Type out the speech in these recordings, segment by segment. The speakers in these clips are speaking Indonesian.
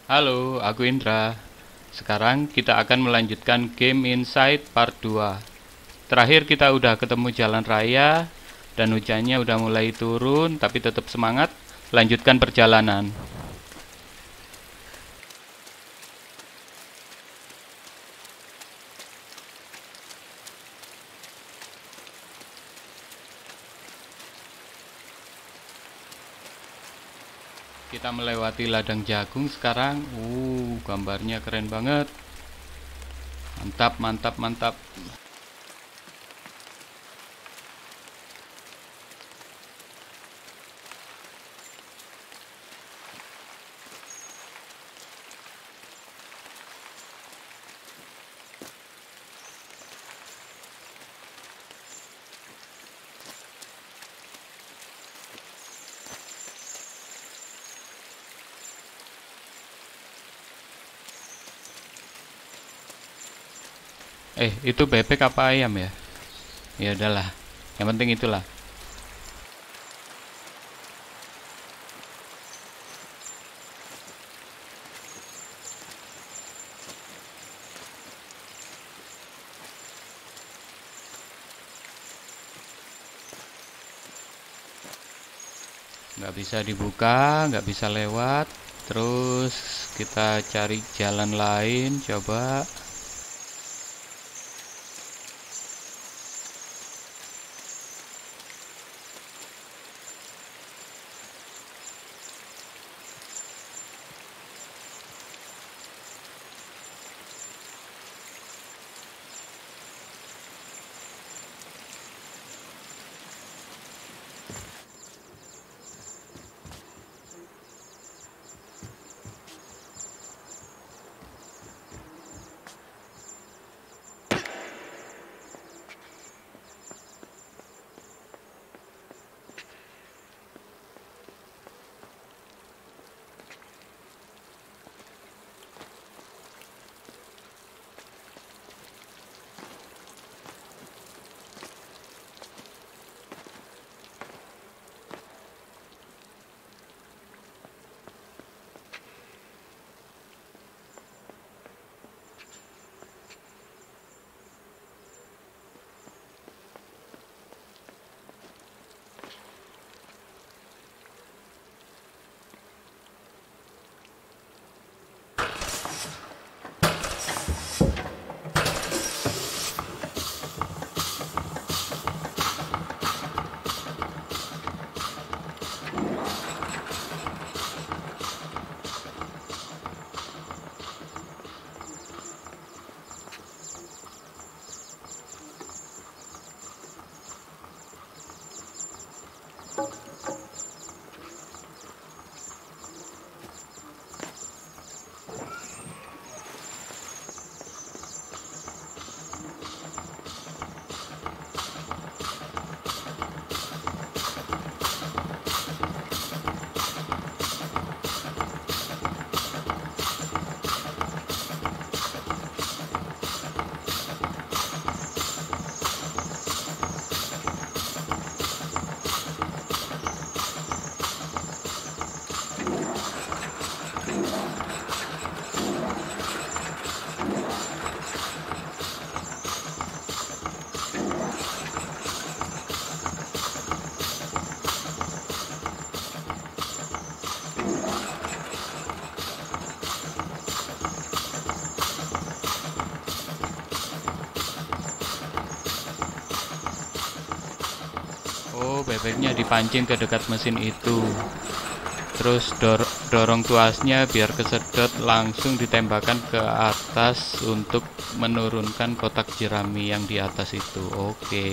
Halo, aku Indra. Sekarang kita akan melanjutkan game Inside Part 2. Terakhir kita udah ketemu jalan raya dan hujannya udah mulai turun, tapi tetap semangat. Lanjutkan perjalanan. Kita melewati ladang jagung sekarang. Gambarnya keren banget. Mantap, mantap, mantap. Itu bebek apa ayam ya? Ya udahlah. Yang penting itulah. Nggak bisa dibuka, nggak bisa lewat. Terus kita cari jalan lain, coba. Oh, bebeknya dipancing ke dekat mesin itu. Terus dorong tuasnya biar kesedot, langsung ditembakkan ke atas untuk menurunkan kotak jerami yang di atas itu. Oke.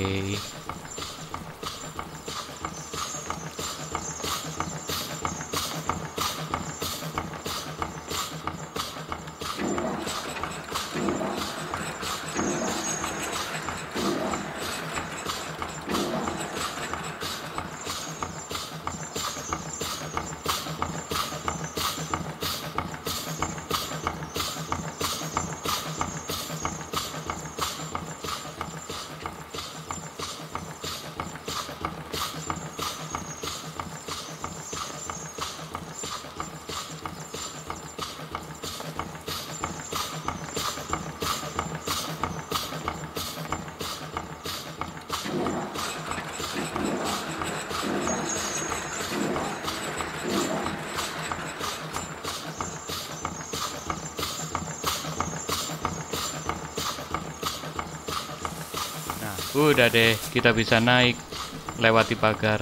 Udah deh, kita bisa naik lewati pagar.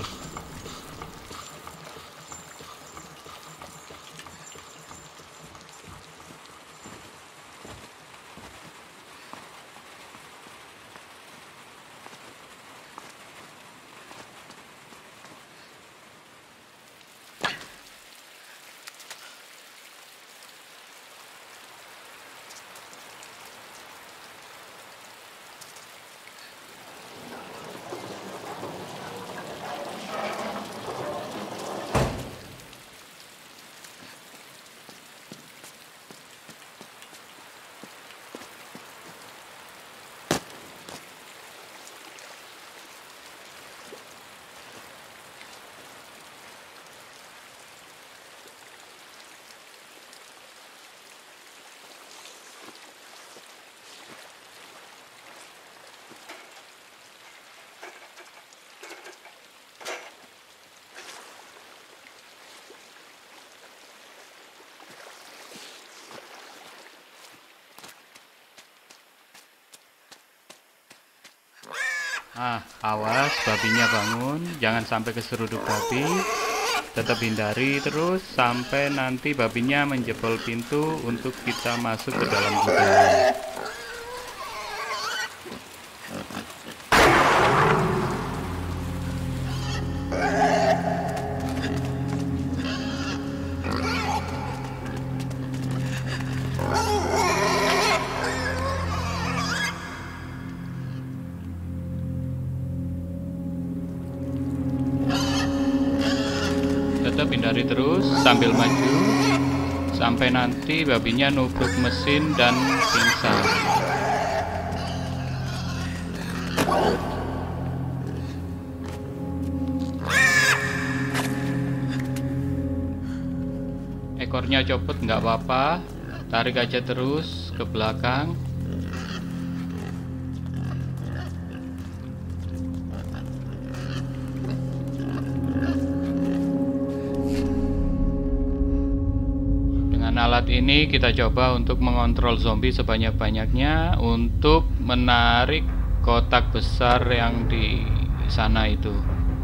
Awas babinya bangun, jangan sampai keseruduk babi. Tetap hindari terus sampai nanti babinya menjebol pintu untuk kita masuk ke dalam gudang. Tetap hindari terus sambil maju sampai nanti babinya nubruk mesin dan pingsan. Ekornya copot nggak apa-apa, tarik aja terus ke belakang. Alat ini kita coba untuk mengontrol zombie sebanyak-banyaknya untuk menarik kotak besar yang di sana itu.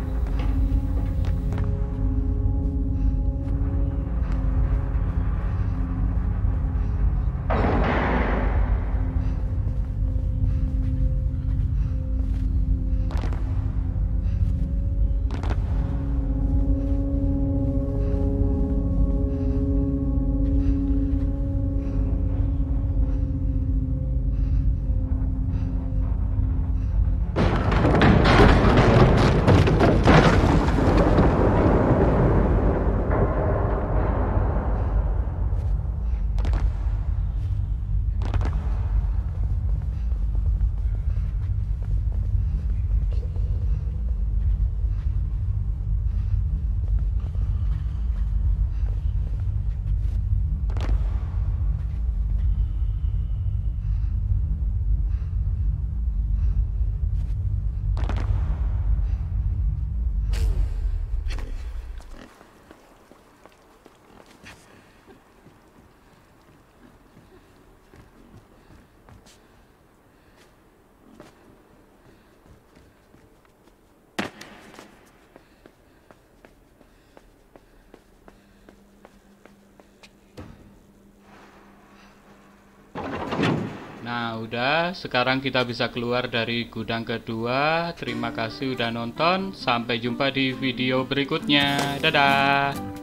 Nah, udah, sekarang kita bisa keluar dari gudang kedua. Terima kasih udah nonton. Sampai jumpa di video berikutnya. Dadah.